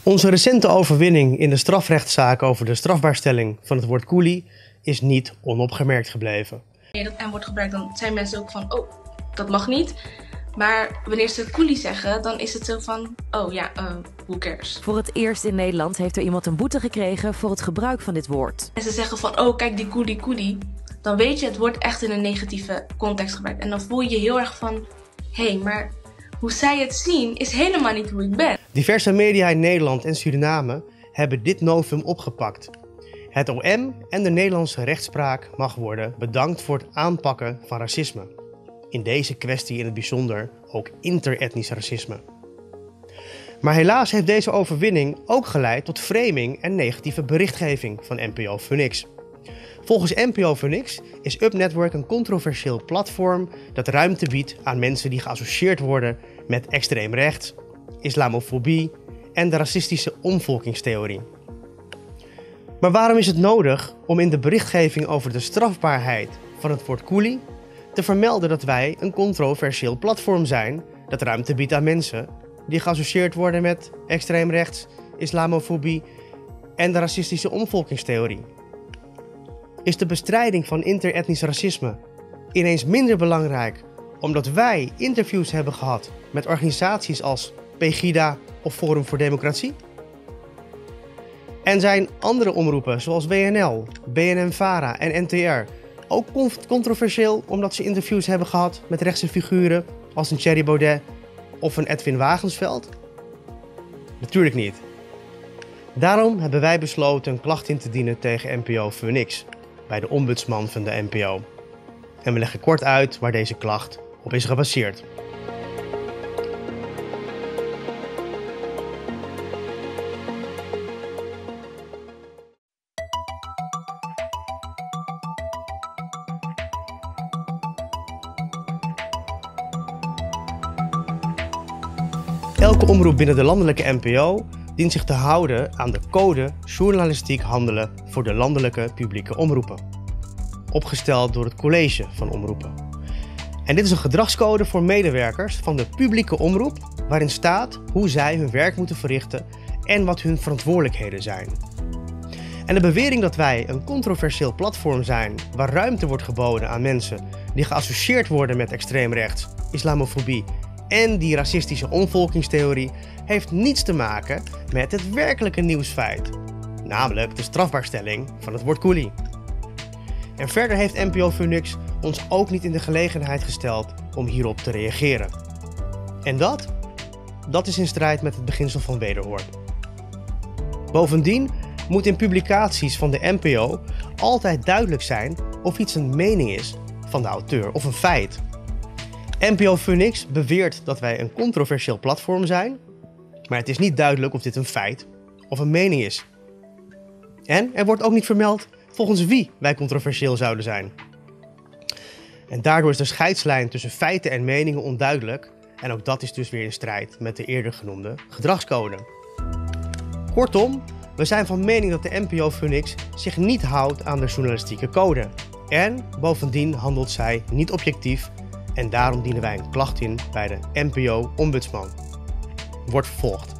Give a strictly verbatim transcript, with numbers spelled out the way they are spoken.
Onze recente overwinning in de strafrechtszaak over de strafbaarstelling van het woord coolie is niet onopgemerkt gebleven. Wanneer dat N wordt gebruikt, dan zijn mensen ook van, oh, dat mag niet. Maar wanneer ze coolie zeggen, dan is het zo van, oh ja, uh, who cares. Voor het eerst in Nederland heeft er iemand een boete gekregen voor het gebruik van dit woord. En ze zeggen van, oh kijk die coolie coolie. Dan weet je, het wordt echt in een negatieve context gebruikt. En dan voel je je heel erg van, hé, hey, maar hoe zij het zien is helemaal niet hoe ik ben. Diverse media in Nederland en Suriname hebben dit novum opgepakt. Het O M en de Nederlandse rechtspraak mag worden bedankt voor het aanpakken van racisme. In deze kwestie in het bijzonder ook interetnisch racisme. Maar helaas heeft deze overwinning ook geleid tot framing en negatieve berichtgeving van N P O Phoenix. Volgens N P O Phoenix is Up Network een controversieel platform dat ruimte biedt aan mensen die geassocieerd worden met extreem rechts, islamofobie en de racistische omvolkingstheorie. Maar waarom is het nodig om in de berichtgeving over de strafbaarheid van het woord coolie te vermelden dat wij een controversieel platform zijn dat ruimte biedt aan mensen die geassocieerd worden met extreem rechts, islamofobie en de racistische omvolkingstheorie? Is de bestrijding van interetnisch racisme ineens minder belangrijk omdat wij interviews hebben gehad met organisaties als Pegida of Forum voor Democratie? En zijn andere omroepen zoals W N L, B N N-Vara en N T R ook controversieel omdat ze interviews hebben gehad met rechtse figuren als een Thierry Baudet of een Edwin Wagensveld? Natuurlijk niet. Daarom hebben wij besloten een klacht in te dienen tegen N P O Phoenix bij de ombudsman van de N P O. En we leggen kort uit waar deze klacht op is gebaseerd. Elke omroep binnen de landelijke N P O dient zich te houden aan de code journalistiek handelen voor de landelijke publieke omroepen. Opgesteld door het college van omroepen. En dit is een gedragscode voor medewerkers van de publieke omroep waarin staat hoe zij hun werk moeten verrichten en wat hun verantwoordelijkheden zijn. En de bewering dat wij een controversieel platform zijn waar ruimte wordt geboden aan mensen die geassocieerd worden met extreem rechts, islamofobie en die racistische omvolkingstheorie heeft niets te maken met het werkelijke nieuwsfeit, namelijk de strafbaarstelling van het woord coolie. En verder heeft N P O Phoenix ons ook niet in de gelegenheid gesteld om hierop te reageren. En dat? Dat is in strijd met het beginsel van wederhoor. Bovendien moet in publicaties van de N P O altijd duidelijk zijn of iets een mening is van de auteur of een feit. N P O Phoenix beweert dat wij een controversieel platform zijn, maar het is niet duidelijk of dit een feit of een mening is. En er wordt ook niet vermeld volgens wie wij controversieel zouden zijn. En daardoor is de scheidslijn tussen feiten en meningen onduidelijk en ook dat is dus weer in strijd met de eerder genoemde gedragscode. Kortom, we zijn van mening dat de N P O Phoenix zich niet houdt aan de journalistieke code. En bovendien handelt zij niet objectief en daarom dienen wij een klacht in bij de N P O-ombudsman. Wordt vervolgd.